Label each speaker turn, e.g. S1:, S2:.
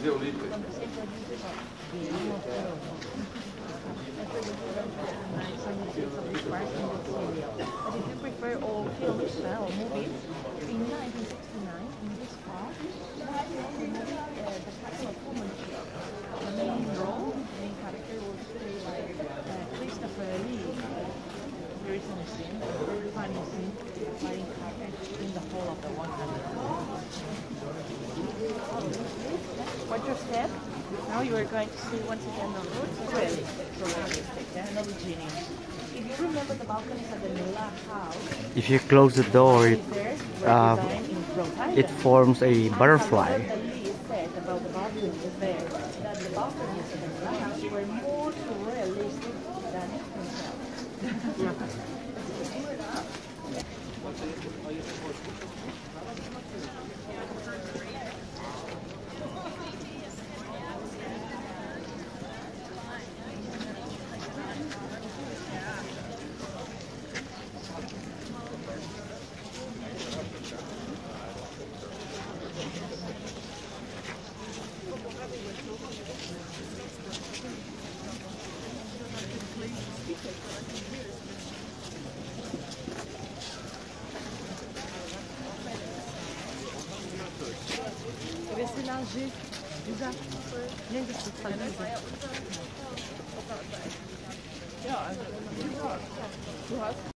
S1: if you prefer old films or movies, in 1969, in this part, the Castle of Fumanchu, the main role, the main character was played by Christopher Lee. There is a scene, a very funny scene, flying carpet in the whole of the 100. Watch your step. Now you are going to see once again the road. Really, so realistic. They're not genius. If you remember the balconies at the Miller house,
S2: If you close the door, it forms a butterfly.
S1: The Lee said about the balconies there that the balconies at the Miller house were more realistic than himself. C'est élargi, bizarre. Viens de se traduire.